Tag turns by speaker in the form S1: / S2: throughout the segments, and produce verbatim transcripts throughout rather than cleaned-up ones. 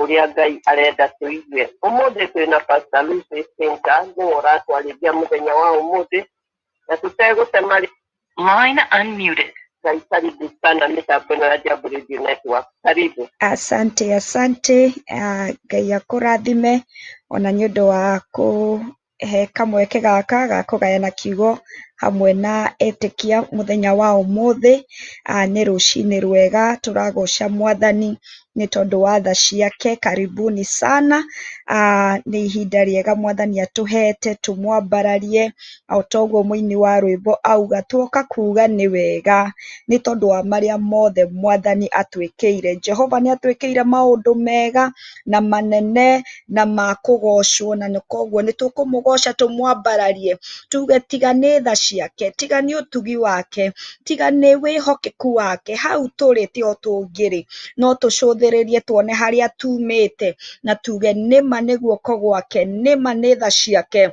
S1: uria Ngai arenda tuigue. Umuthi twina Pastor Lucy Center ngora twarithia muthenya wa umuthi na tutegutema. Line unmuted. Ngai karibu sana mitambo ya Jambo Radio Network. Karibu.
S2: Asante, asante. Uh, Ngai akurathime ona nĩ ũndũ wa kũhe kamweke gaka ga kũgayana kiugo hamwe na etĩkia mũthenya wa ũmũthĩ. Uh, nĩ rũcinĩ rwega, tũragoca Mwathani nĩ tondũ wa tha ciake. Karibuni sana. Uh, nĩ ihinda rĩega Mwathani atũhete tũmwambararie, o toguo mũini wa rwĩmbo auga tuoka kuga nĩ wega nĩ tondũ wa marĩa mothe Mwathani atwĩkĩire. Jehova nĩ atwĩkĩire maũndũ mega na manene na ma kũgocwo, na nĩ koguo nĩ tũkũmũgoca tũmwambararie tuge tiga nĩ tha ciake, tiga nĩ ũtugi wake, tiga nĩ wĩhokeku wake. Hau tũrĩ tio tũngĩrĩ, no tũcũthĩrĩrie tuone harĩa tumĩte na tuge nĩma nĩ guoko gwake, nĩma nĩ tha ciake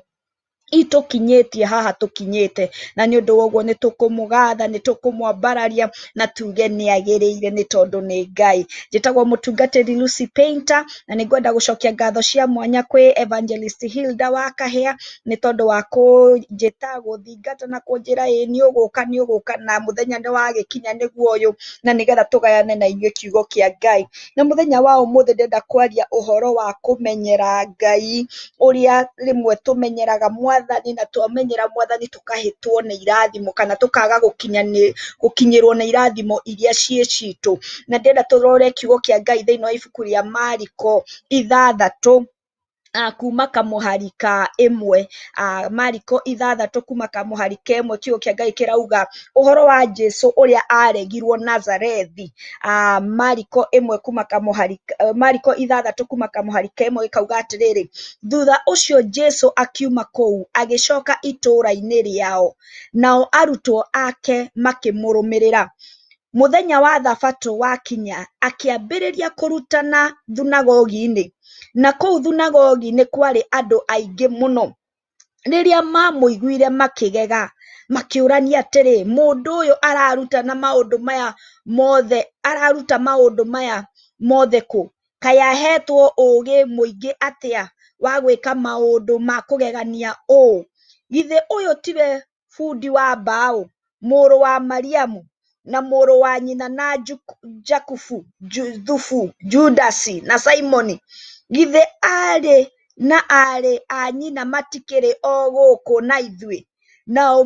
S2: itukinyĩtie haha tukinyĩte, na nĩ ũndũ woguo nĩ tũkũmũgatha, nĩ tũkũmwambararia na tuge nĩ agĩrĩire nĩ tondũ nĩ Ngai. Njĩtagwo mũtungatĩri Lucy Painter, na nĩ ngwenda gũcokia ngatho cia mwanya kwĩ Evangelist Hilda wa Kahĩa nĩ tondũ wa kũnjĩta gũthingata na kũnjĩra ĩ nĩ ũgũka nĩ ũgũka na mũthenya nĩ wagĩkinya nĩguo ũyũ, na nĩgetha tũgayane na inyuĩ kiugo kĩa Ngai. Na mũthenya wa ũmũthĩ ndĩrenda kwaria ũhoro wa kũmenyera Ngai, ũrĩa rĩmwe tũmenyeraga Mwathani na twamenyera Mwathani tukahĩtwo nĩ irathimo kana tukaga gũkinya gũkinyĩrwo nĩ irathimo iria ciĩ citũ. Na ndĩrenda tũrore kiugo kĩa Ngai thĩinĩ wa ibuku rĩa Mariko ithathatũ Uh, kuma kamũhari ka ĩmwe. uh, Mariko ithathatũ kuma kamũhari ka ĩmwe. Kiugo kĩa Ngai kĩrauga ũhoro wa Jesũ ũrĩa aregirwo Nazarethi. uh, Mariko ĩmwe kuma kamũhari uh, Mariko ithathatũ kuma kamũhari ka ĩmwe gĩkauga atĩrĩrĩ, thutha ũcio Jesũ akiuma kũu agĩcoka itũũra-inĩ rĩao, nao arutwo ake makĩmũrũmĩrĩra. Mũthenya wa Thabatũ wakinya akĩambĩrĩria kũrutana thunagogi-inĩ, na kũu thunagogi-inĩ kwarĩ andũ aingĩ mũno. Rĩrĩa mamũiguire makĩgega, makĩũrania atĩrĩ, mũndũ ũyũ ararutana maũndũ maya mothe, araruta maũndũ maya mothe kũ? Kaĩ ahetwo ũũgĩ mũingĩ atĩa wa gwĩka maũndũ ma kũgegania ũũ? Githĩ ũyũ tiwe bundi wa mbaũ, mũrũ wa Mariamu na mũrũ wa nyina na Jakubu, Juthufu, Judasi na Simoni? Githĩ arĩ na arĩ a nyina matikĩrĩ o gũkũ na ithuĩ? Nao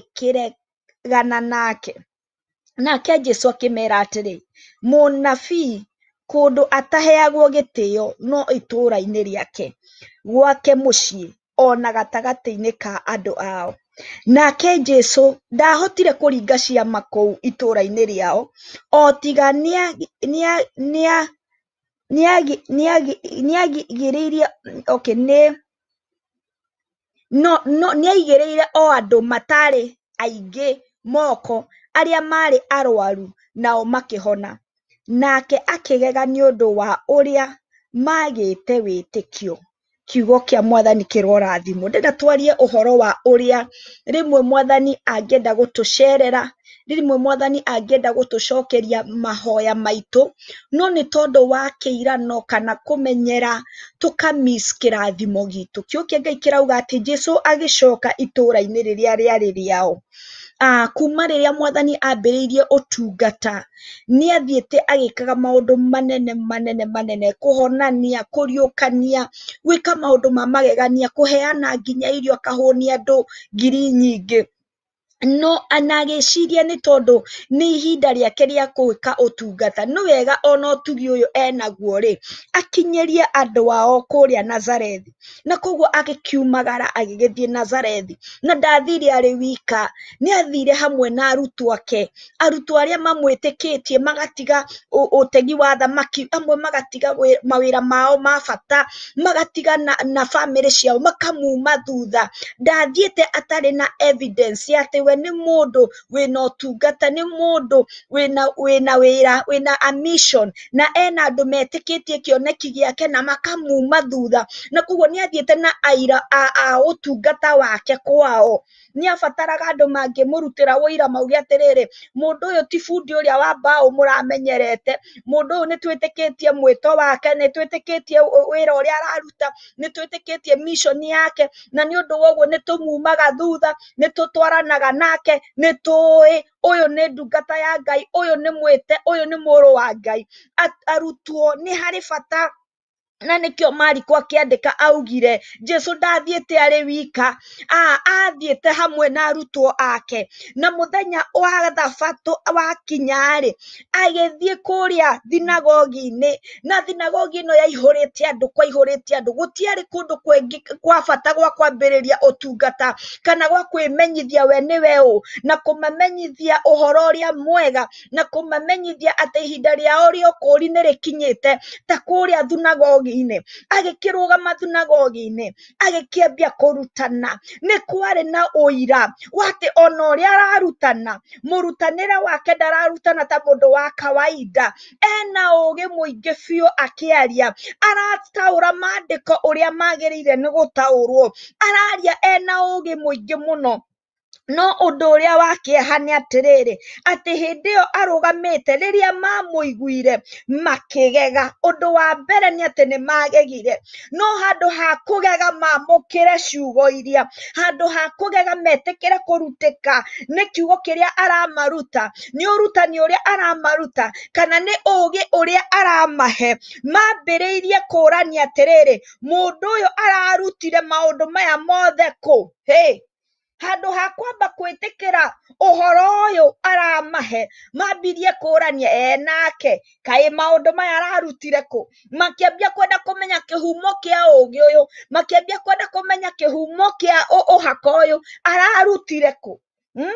S2: magĩkĩregana nake. Nake Jesũ akĩmera atĩrĩ, mũnabii kũndũ ataheagwo gĩtĩo no itũũra-inĩ rĩake, gwake mũciĩ, ona gatagatĩ-inĩ ka andũ ao. Nake Jesũ ndahotire kũringa ciama kũu itũũra-inĩ rĩao, o tiga nĩa nĩagirĩirie okay nĩ no no nĩaigĩrĩire o andũ matarĩ aingĩ moko arĩa marĩ arwaru, nao makĩhona. Nake akĩgega nĩ ũndũ wa ũrĩa magĩte wĩtĩkio. Kiugo kĩa Mwathani kĩrorathimwo. Ndĩrenda twarie ũhoro wa ũrĩa rĩmwe Mwathani angĩenda gũtũcerera, rĩmwe Mwathani angĩenda gũtũcokeria mahoya maitũ, no nĩ tondũ wa kĩirano kana kũmenyera tũkamiss kĩrathimo gitũ. Kiugo kĩa Ngai kĩrauga atĩ Jesũ agĩcoka itũũra-inĩ rĩrĩa rĩarĩ rĩao. Uh, kuma rĩrĩa Mwathani ambĩrĩirie ũtungata, nĩ athiĩte agĩkaga maũndũ manene manene manene, kũhonania, kũriũkania, gwĩka maũndũ ma magegania, kũheana nginya irio akahũnia andũ ngiri nyingĩ. No anagĩciria nĩ tondũ nĩ ihinda rĩake rĩa gwĩka ũtungata, no wega ona ũtugi ũyũ enaguo rĩ, akinyĩrie andũ ao kũrĩa Nazarethi. Na koguo agĩkiumagara agĩgĩthiĩ Nazarethi, na ndathire arĩ wika, nĩ athire hamwe na arutwo ake, arutwo arĩa mamwĩtĩkĩtie, magatiga ũtegi wa thamaki, amwe magatiga mawĩra mao ma bata, magatiga na, na family ciao, makamuma thutha. Ndathiĩte atarĩ na evidence atĩ we we nĩ mũndũ wĩna ũtungata, nĩ mũndũ wĩna wĩna wĩra, wĩna a mission, na ena andũ metĩkĩtie kĩoneki gĩake na makamuma thutha, na koguo nĩ athiĩte na aira a, a ũtungata wake kwao. Nĩ abataraga andũ mangĩmũrutĩra ũira mauge atĩrĩrĩ, mũndũ ũyũ ti bundi ũrĩa wa mbaũ mũramenyerete, mũndũ ũyũ nĩ twĩtĩkĩtie mwĩto wake, nĩ twĩtĩkĩtie wĩra ũrĩa araruta, nĩ twĩtĩkĩtie mission yake, na nĩ ũndũ woguo nĩ tũmumaga thutha, nĩ tũtwaranaga nake, nĩ tũĩ ũyũ nĩ ndungata ya Ngai, ũyũ nĩ mwĩte, ũyũ nĩ mũrũ wa Ngai. Arutwo nĩ harĩ bata, na nĩkĩo Mariko akĩandĩka augire Jesu ndathiĩte arĩ wika, ah athiĩte hamwe na arutwo ake, na mũthenya wa thabatũ wakinya-rĩ agĩthiĩ kũrĩa thinagogi-inĩ, na thinagogi ĩno yaihũrĩte andũ, kwaihũrĩte andũ, gũtiarĩ kũndũ kũngĩ kwa bata gwa kwambĩrĩria ũtungata kana gwa kwĩmenyithia we nĩwe ũ, na kũmamenyithia ũhoro ũrĩa mwega, na kũmamenyithia atĩ ihinda rĩao rĩa ũkũũri nĩ rĩkinyĩte, ta kũrĩa thinagogi -inĩ. Agĩkĩrũgama thinagogi-inĩ agĩkĩambia kũrutana. Nĩ kwarĩ na ũira watĩ ona ũrĩa ararutana, mũrutanĩre wake ndararutana ta mũndũ wa kawaida, ena ũgĩ mũingĩ biũ akĩaria, arataũra maandĩko ũrĩa magĩrĩire nĩ gũtaũrwo, araria ena ũgĩ mũingĩ mũno. No ũndũ ũrĩa wakĩeha nĩ atĩrĩrĩ, atĩ hĩndĩ ĩyo arũgamĩte rĩrĩa mamũiguire makĩgega. Ũndũ wa mbere nĩ atĩ nĩ magegire, no handũ ha kũgega mamũkĩre ciugo iria, handũ ha kũgega metĩkĩre kũrutĩka nĩ kiugo kĩrĩa aramaruta, nĩ ũrutani ũrĩa aramaruta, kana nĩ ũgĩ ũrĩa aramahe, mambĩrĩirie kũrania atĩrĩrĩ, mũndũ ũyũ ararutire maũndũ maya mothe kũ? Hey! Handũ ha kwamba kwĩtĩkĩra ũhoro ũyũ aramahe, mambirie kũrania enake, kaĩ maũndũ maya ararutire kũ? Makĩambia kwenda kũmenya kĩhumo kĩa ũgĩ ũyũ, makĩambia kwenda kũmenya kĩhumo kĩa ũhaka ũyũ ararutire kũ? Hmm?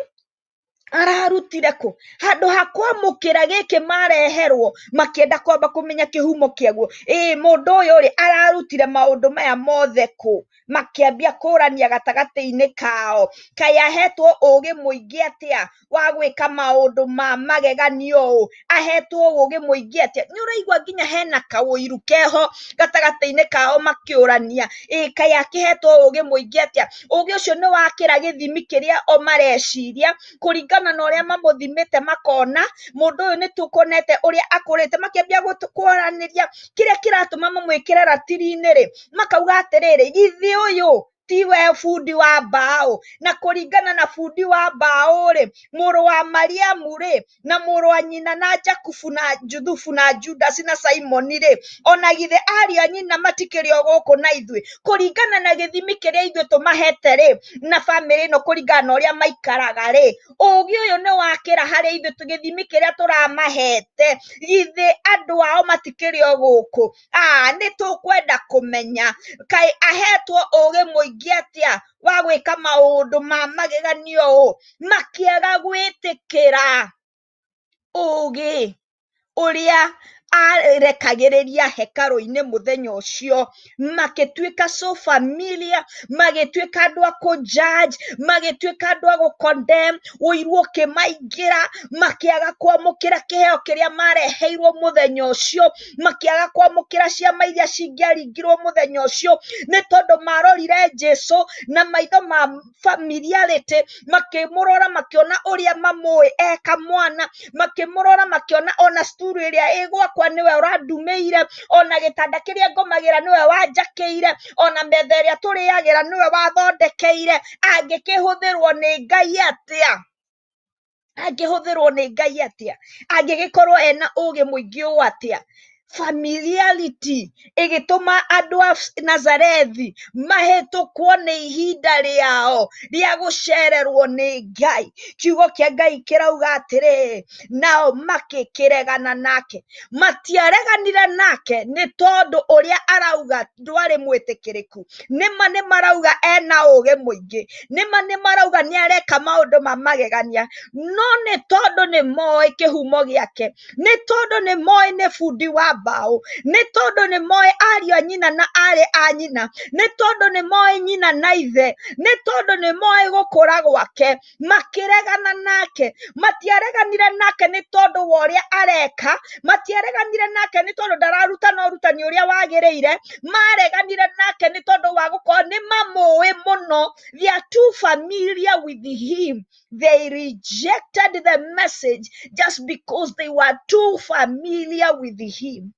S2: Ararutire kũ? Handũ ha kwamũkĩra gĩkĩ mareherwo, makĩenda kwamba kũmenya kĩhumo kĩaguo. Ĩĩ mũndũ ũyũ rĩ ararutire maũndũ maya mothe kũ? Makĩambia kũrania gatagatĩ-inĩ kao, kaĩ ahetwo ũgĩ mũingĩ atĩa wa gwĩka maũndũ ma magegania ũũ, ahetwo ũgĩ mũingĩ atĩa. Nĩ ũraigua nginya hena kaũiru keho gatagatĩ-inĩ kao makĩũrania, ĩĩ kaĩ akĩhetwo ũgĩ mũingĩ atĩa. Ũgĩ ũcio nĩ wakĩra gĩthimi kĩrĩa o mareciria, kũringana na ũrĩa mamũthimĩte makona mũndũ ũyũ nĩ tũkonete ũrĩa akũrĩte, makĩambia kũaranĩria kĩrĩa kĩratũma mamwĩkĩre ratiri-inĩ rĩ, makauga atĩrĩrĩ, githĩ ũyũ tiwe bundi wa mbaũ, na kũringana na bundi wa mbaũ rĩ, mũrũ wa Mariamu rĩ, na mũrũ wa nyina na Jakubu na Juthubu na Judasi na Simoni rĩ, ona githĩ ariũ a nyina matikĩrĩ o gũkũ na ithuĩ, kũringana na gĩthimi kĩrĩa ithuĩ tũmahete rĩ, na bamĩrĩ ĩno kũringana na ũrĩa maikaraga rĩ, ũgĩ ũyũ nĩ wakĩra harĩ ithuĩ gĩthimi kĩrĩa tũramahete, githĩ andũ ao matikĩrĩ o gũkũ. Ah, nĩ tũkwenda kũmenya kaĩ ahetwo ũgĩ mũingĩ atĩa wa gwĩka maũndũ ma magegania ũũ, makĩaga gwĩtĩkĩra ũgĩ ũrĩa arekagĩrĩria hekarũ-inĩ mũthenya ũcio, magĩtuĩka so familiar, magĩtuĩka andũ a kũjudge, magĩtuĩka andũ a gũcondemn, ũiru ũkĩmaingĩra, makĩaga kwamũkĩra kĩheo kĩrĩa mareheirwo mũthenya ũcio, makĩaga kwamũkĩra ciama iria cingĩaringirwo mũthenya ũcio, nĩ tondũ marorire Jesu na maitho ma familiarity, makĩmũrora makĩona ũrĩa mamũĩ eka mwana, makĩmũrora makĩona ona sturu ĩrĩa ĩgwa kwa niwe ũrandumĩire, ona gĩtanda kĩrĩa ngomagĩra niwe wanjakĩire, ona metha ĩrĩa tũrĩagĩra niwe wathondekeire. Angĩkĩhũthĩrwo nĩ Ngai atĩa? Angĩhũthĩrwo nĩ Ngai atĩa? Angĩgĩkorwo ena ũgĩ mũingĩ ũũ atĩa? Familiarity ĩgĩtũma andũ a Nazarethi mahĩtũkwo nĩ ihinda rĩao rĩa gũcererwo nĩ Ngai. Kiugo kĩa Ngai kĩrauga atĩrĩ, nao makĩkĩregana nake. Matiareganire nake nĩ tondũ ũrĩa arauga ndwarĩ mwĩtĩkĩrĩku. Nĩma nĩ marauga ena ũgĩ mũingĩ, nĩma nĩ marauga nĩ areka maũndũ ma magegania, no nĩ tondũ nĩ moĩ kĩhumo gĩake, nĩ tondũ nĩ moĩ nĩ bundi wa mbaũ, nĩ tondũ nĩ moĩ ariũ a nyina na arĩ a nyina, nĩ tondũ nĩ moĩ nyina na ithe, nĩ tondũ nĩ moĩ gũkũra gwake, makĩregana nake. Matiareganire nake nĩ tondũ wa ũrĩa areka, matiareganire nake nĩ tondũ ndararuta na ũrutani ũrĩa wagĩrĩire, mareganire nake nĩ tondũ wa gũkorwo nĩ mamũĩ mũno. They are too familiar with him. They rejected the message just because they were too familiar with him.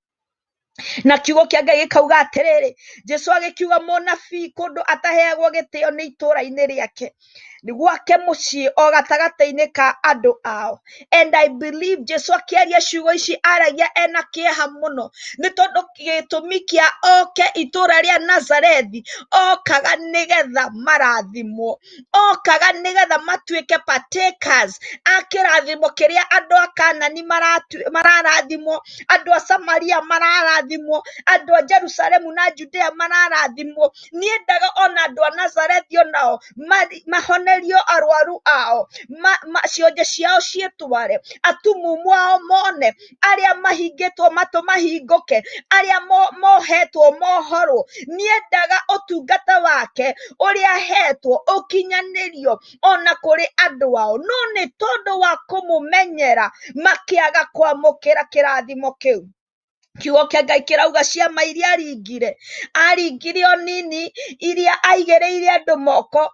S2: Na kiugo kĩa Ngai gĩkauga atĩrĩrĩ, Jesũ agĩkiuga mũnabii kũndũ ataheagwo gĩtĩo nĩ itũũra-inĩ rĩake, gwake mũciĩ o gatagatĩ-inĩ ka andũ ao. And I believe Jesũ akĩaria ciugo ici aragia ena kĩeha mũno, nĩ tondũ gĩtũmi kĩa oke itũũra rĩa Nazarethi, okaga nĩgetha marathimwo, okaga nĩgetha matuĩke partakers a kĩrathimo kĩrĩa andũ a Kanani mararathimwo, andũ a Samaria mararathimwo, andũ a Jerusalemu na Judea mararathimwo. Niĩ ndaga ona andũ a Nazarethi onao mahonerio arwaru ao, cionje ciao ciĩtware, atumumu ao mone, arĩa mahingĩtwo matũ mahingũke, arĩa mohetwo mohorwo. Niĩ ndaga ũtungata wake ũrĩa ahetwo ũkinyanĩrio ona kũrĩ andũ ao, no nĩ tondũ wa kũmũmenyera makĩaga kwamũkĩra kĩrathimo kĩu. Kiugo kĩa Ngai kĩrauga ciama iria aringire, aringire o nini iria aigĩrĩire andũ moko,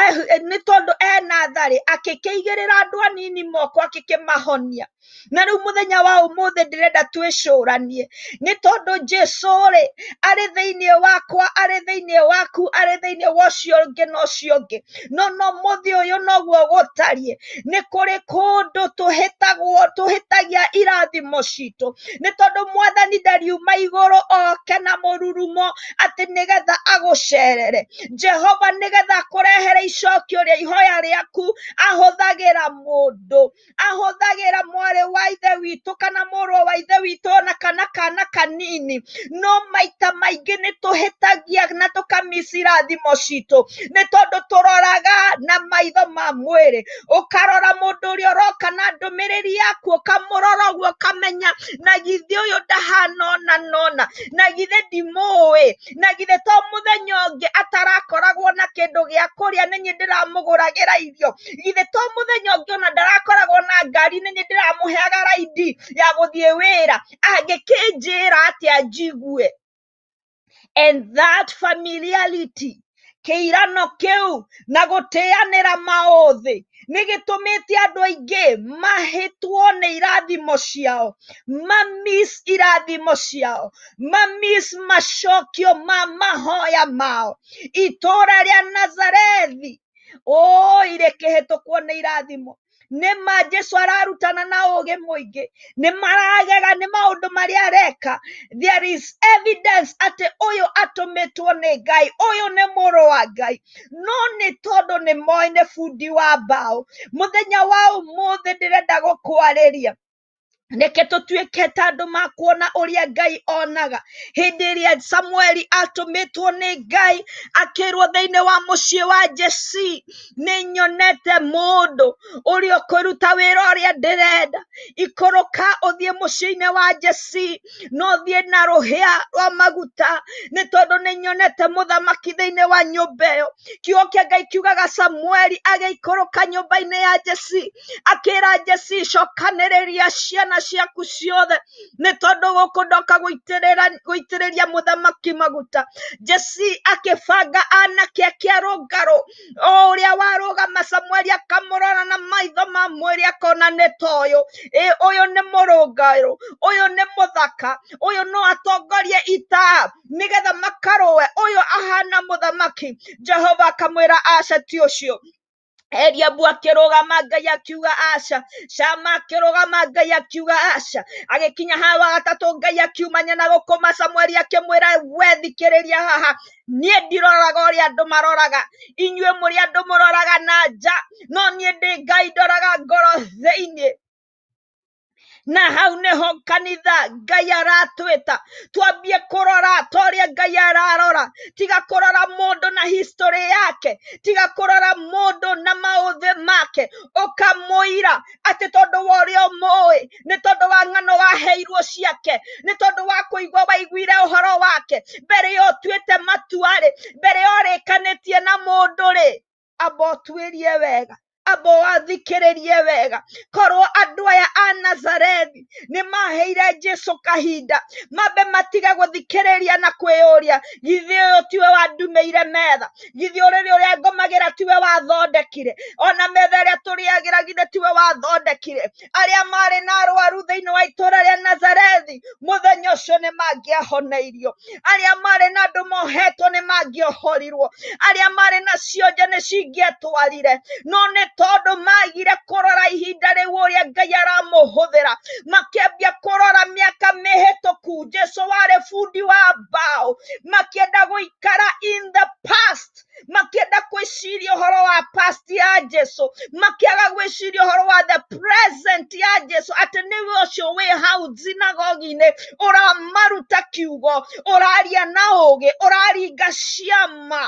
S2: nĩ tondũ ena tharĩ akĩkĩigĩrĩra andũ anini moko akĩkĩmahonia. Na rĩu mũthenya wa ũmũthĩ ndĩrenda twĩcũranie, nĩ tondũ Jesũ rĩ arĩ thĩinĩ wakwa, arĩ thĩinĩ waku, arĩ thĩinĩ wa ũcio ũngĩ na ũcio ũngĩ. No no mũthĩ ũyũ noguo gũtariĩ, nĩ kũrĩ kũndũ tũhĩtagwo tũhĩtagia irathimo citũ, nĩ tondũ Mwathani ndariuma igũrũ oke na mũrurumo atĩ nĩgetha agũcerere. Jehova nĩgetha akũrehere icokio rĩa ihoya rĩaku ahũthagĩra mũndũ, ahũthagĩra mwarĩ wa ithe witũ kana mũrũ wa ithe witũ na kana kana kanini. No maita maingĩ nĩ tũhĩtagia na tũkamiss irathimo citũ, nĩ tondũ tũroraga na maitho ma mwĩrĩ. Ũkarora mũndũ ũrĩa ũroka na ndũmĩrĩri yaku, ũkamũrora ũguo ũkamenya na githĩ ũyũ ndahana ona nona, na githĩ ndimũĩ, na githĩ to mũthenya ũngĩ atarakoragwo na kĩndũ gĩa kũrĩa nĩ niĩ ndĩramũgũragĩra irio, githĩ to mũthenya ũngĩ ona ndarakoragwo na ngari nĩ niĩ ndĩramũheaga raidi ya gũthiĩ wĩra, angĩkĩnjĩra atĩa njigue. And that familiarity, kĩirano kĩu na gũteanĩra maũthĩ nĩ gĩtũmĩte andũ aingĩ mahĩtwo nĩ irathimo ciao, mamiss irathimo ciao, mamiss macokio ma mahoya mao. Itũũra rĩa Nazarethi o rĩkĩhĩtũkwo nĩ irathimo. Nĩma Jesũ ararutana na ũũgĩ mũingĩ, nĩ maragega nĩ maũndũ marĩa areka. There is evidence atĩ ũyũ atũmĩtwo nĩ Ngai, ũyũ nĩ mũrũ wa Ngai, no nĩ tondũ nĩ moĩ nĩ bundi wa mbaũ. Mũthenya wa ũmũthĩ ndĩrenda gũkwarĩria, reke tũtuĩke ta andũ makuona ũrĩa Ngai onaga. Hĩndĩ ĩrĩa Samueli atũmĩtwo nĩ Ngai akĩrwo thĩinĩ wa mũciĩ wa Jesii, nĩ nyonete mũndũ ũrĩa ũkũruta wĩra ũrĩa ndĩrenda. Ikũrũka ũthiĩ mũciĩ-inĩ wa Jesii, no thiĩ na rũhĩa rwa maguta, nĩ tondũ nĩ nyonete mũthamaki thĩinĩ wa nyũmba ĩyo. Kiugo kĩa Ngai kiugaga Samueli agĩikũrũka nyũmba-inĩ ya Jesii, akĩra Jesii cokanĩrĩria ciana ciaku ciothe, nĩ tondũ gũkũ ndoka gũitĩrĩria mũthamaki maguta. Jesii akĩbanga anake akĩarũngarũ, o ũrĩa warũgama Samueli akamũrora na maitho ma mwĩrĩ akona nĩ toyũ, ũyũ nĩ mũrũngarũ, ũyũ nĩ mũthaka, ũyũ no atongorie ita nĩgetha makarũe, ũyũ ahana mũthamaki. Jehova akamwĩra aca ti ũcio. Eliabu akĩrũgama, Ngai akiuga aca. Shama akĩrũgama, Ngai akiuga aca. Agĩkinya ha wa gatatũ, Ngai akiumania na gũkũma. Samueli akĩmwĩra, we thikĩrĩria haha, niĩ ndiroraga ũrĩa andũ maroraga, inyuĩ mũrĩ andũ mũroraga na nja, no niĩ ndĩ Ngai ndoraga ngoro thĩinĩ. Na hau nĩho kanitha Ngai aratwĩta twambie kũrora ta ũrĩa uria Ngai ararora, tiga kurora mundu na history yake, tiga kurora mundu na mauthe make, ukamuira ati tondu wa uria umui, ni tondu wa ng'ano waheirwo ciake, ni tondu wa kuigwa waiguire uhoro wake, mbere yo tuite matuari, mbere yo rikanitie na mundu ri, abo twirie wega, abo wathikiririe wega, korwo andu aya a Nazarethi ni maheire Jesu kahinda, mabe matiga guthikiriria na kwiyuria, githi uyu tiwe wandumeire metha, githi uriri uria ngomagira tiwe wathondekire, ona metha iria turiagira githi tiwe wathondekire, aria mari na arwaru thiini wa itura ria Nazarethi muthenya ucio ni mangiahoneirio, aria mari na andu mohetwo ni mangiohorirwo, aria mari na cionje ni cingietwarire, no ni tondu magire kurora ihinda riu uria Ngai aramuhuthira, makiambia kurora miaka mihituku Jesu wari fundi wa mbao, makienda guikara in the past, makienda gwiciria uhoro wa past ya Jesu, makiaga gwiciria uhoro wa the present ya Jesu, ati niwe ucio wi hau sinagogi-ini uramaruta kiugo, uraria na ugi, uraringa ciama.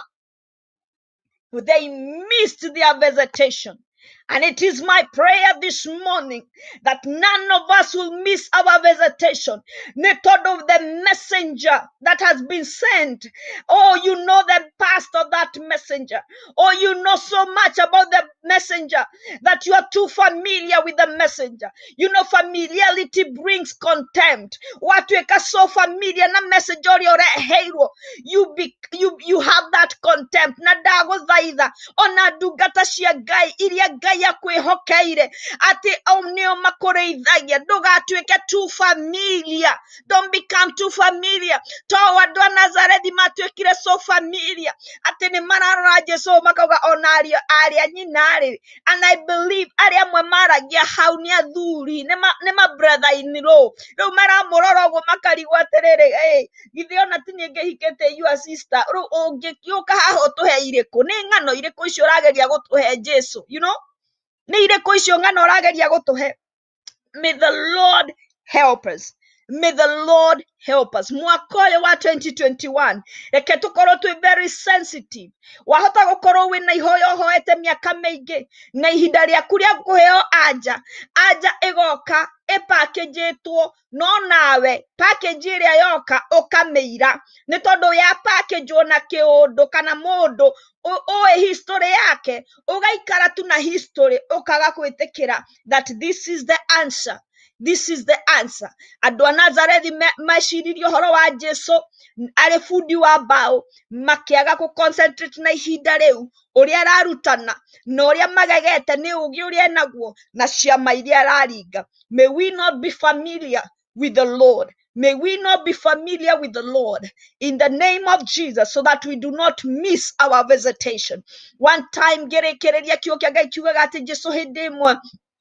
S2: They missed their visitation. And it is my prayer this morning that none of us will miss our visitation. Not of the messenger that has been sent. Oh, you know the past of that messenger. Oh, you know so much about the messenger that you are too familiar with the messenger. You know, familiarity brings contempt. What we are so familiar na messenger or hero. You be you you have that contempt. Nadago zaida. Ona dugata shia gai iria gai ya kwehokeire ati omnio makoreithagia ndugatuike too familiar. Don't become too familiar. To andu a Nazarethi matuikire so familiar ati ni mararora Jesu makauga onario aria nyinari, and I believe aria mwe maragia hau ni athuri ni ma, ni ma brother in law riu maramurora uguo makarigwa atiriri hey githi ona tinye ngehikete your sister riu ungiuka haha utuhe iriku ni ng'ano iriku icio urageria gutuhe Jesu, you know, ni iriku icio ng'ano urageria gutuhe. May the Lord help us. May the Lord help us. Mwaka uyu wa twenty twenty-one reke tukorwo twi very sensitive. Wahota gukorwo wina ihoyo hoete miaka mingi na ihinda riaku ria kuheo anja anja igoka ipakejitwo, no nawe package iria yoka ukameira ni tondu ya package ona kiundu kana mundu oe history yake, ugaikara tu na history ukaga kwitikira that this is the answer. This is the answer. Andu a Nazarethi meciririe uhoro wa Jesu ari fundi wa mbao, makiaga ku concentrate na ihinda riu uria ararutana na uria magegete ni ugi uria naguo na ciama iria araringa. May we not be familiar with the Lord. May we not be familiar with the Lord in the name of Jesus, so that we do not miss our visitation. One time gerekereria kio kia Ngai kiugaga ati Jesu hindi imwe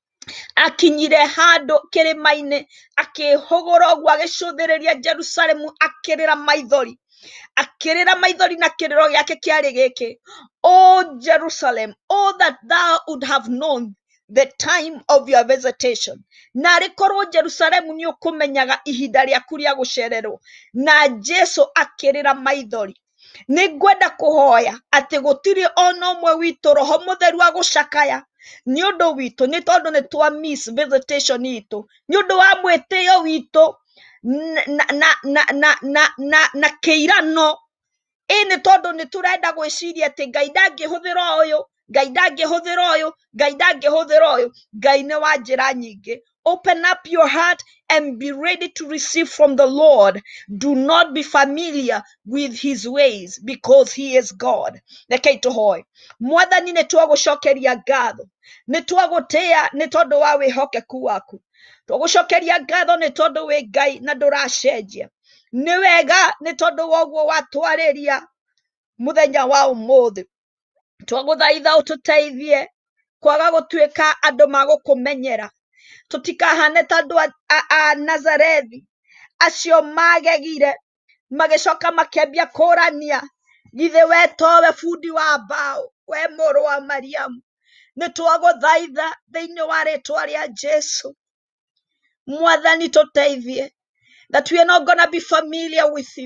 S2: akinyire handu kirimaini akihogora ogwo agicuthiriria Jerusalemu akirira maithori akirira maithori na kiriro giake kiari giki, oh Jerusalem, oh that thou would have known the time of your visitation. Na rikorwo Jerusalemu ni ukumenyaga ihinda riaku ria gucererwo. Na Jesu akirira maithori. Ni ngwenda kuhoya ati gutiri ono mwe witu roho mutheru agucakaya ni undu witu, ni tondu ni twa miss visitation itu, ni undu wa mwitio witu na na na na na na na keirano ini tondu ni turenda gwiciria ati Ngai ndangihuthira uyu, Ngai ndangihuthira uyu, Ngai ndangihuthira uyu. Ngai ni wa njira nyingi. Open up your heart and be ready to receive from the Lord. Do not be familiar with his ways, because he is God. Rekei tuhoe. Mwathani ni twagucokeria ngatho, ni twagutia ni tondu wa wihokeku waku, twagucokeria ngatho ni tondu wi Ngai na nduracenjia. Ni wega ni tondu wa guo watwariria muthenya wa umuthi. Twaguthaitha ututeithie kwaga gutuika andu magukumenyera, tutikahane ta andu a Nazarethi acio magegire magicoka makiambia kurania githe we towe fundi wa mbao, we muru wa Mariamu. Ni twaguthaitha thiini wa ritwa ria Jesu, Mwathani tuteithie, that we are not gonna be familiar with you,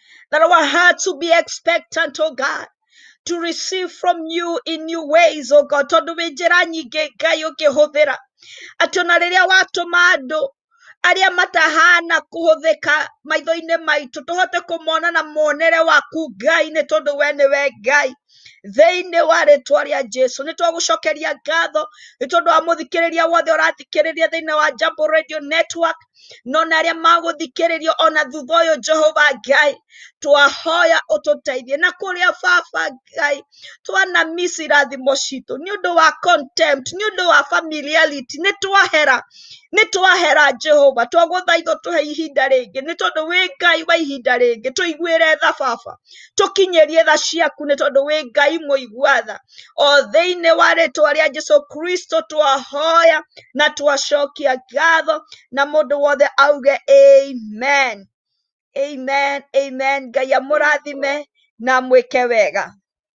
S2: that our hearts will be expectant, oh God, to receive from you in new ways, oh God. Tondu wi njira nyingi Ngai ukihuthira ati ona riria watuma andu aria matahana kuhuthika maitho-ini maitu tuhote kumona na muonere waku Ngai, ni tondu we niwe Ngai thiini wa ritwa ria Jesu. Ni twagucokeria ngatho ni tondu wa muthikiriria wothe urathikiriria thiini wa Jambo Radio Network, nona aria maguthikiririo ona thutha uyu Jehova Ngai, twahoya ututeithie na kuria baba Ngai twana miss irathimo citu ni undu wa contempt, ni undu wa familiarity, ni twahera ni twahera Jehova. Twaguthaitho tuhe ihinda ringi ni tondu wi Ngai wa ihinda ringi, tuiguire tha baba, tukinyerie tha ciaku ni tondu wi Ngai muigua tha. O thiini wa ritwa ria Jesu Kristo twahoya na twacokia ngatho, na mundu wothe auge amen, amen, amen. Ngai amurathime na mwike wega.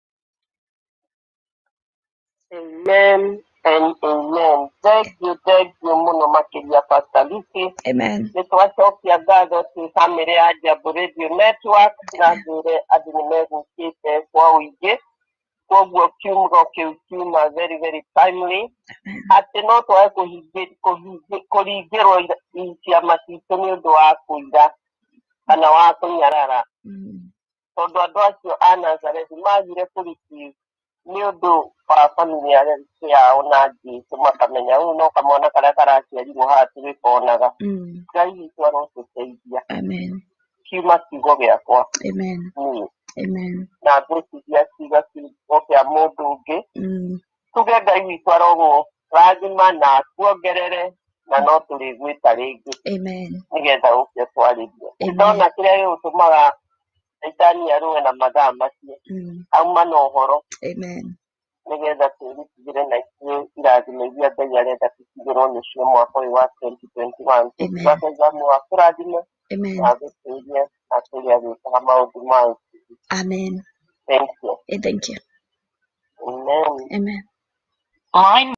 S1: Amen and amen. Thank you, thank you muno makiria Pastor Lucy.
S2: Amen.
S1: Ni twacokia ngatho ci family ya Jambo Radio Network na ndire andu ni megucite kwa uingi, koguo kiugo kiu kiuma very very timely. Ati no twae kuringirwo ciama citu ni undu wa kuira kana wa kunyarara, tondu andu acio a Nazarethi magire kuriki ni undu wa familia yao na Jesu, makamenya u no kamwana karia karaciarirwo haha tugikonaga. Ngai witũ arotuteithia.
S2: Amen.
S1: Kiuma kiugo giakwa.
S2: Amen. Amen.
S1: Na ngwiciria kiuga kiugo kia mundu ungi, tuge Ngai witũ arogũrathima na akuongerere na no turigwita ringi.
S2: Amen.
S1: Nigetha uke twaririe. Ndona kiria gigutumaga Saitani aruwe na mathaa macio auma na uhoro.
S2: Amen.
S1: Nigetha twirutithire na ithuĩ irathimo iria Ngai arenda tutigĩrwo nĩcio mwaka ũyũ wa twenty twenty-one. Twakenjamu wa kũrathime na gũtũirie na tũrĩa gwĩkaga maũndũ ma.
S2: Amen.
S1: Thank you.
S2: Thank you.
S1: Amen.
S2: Amen. Mine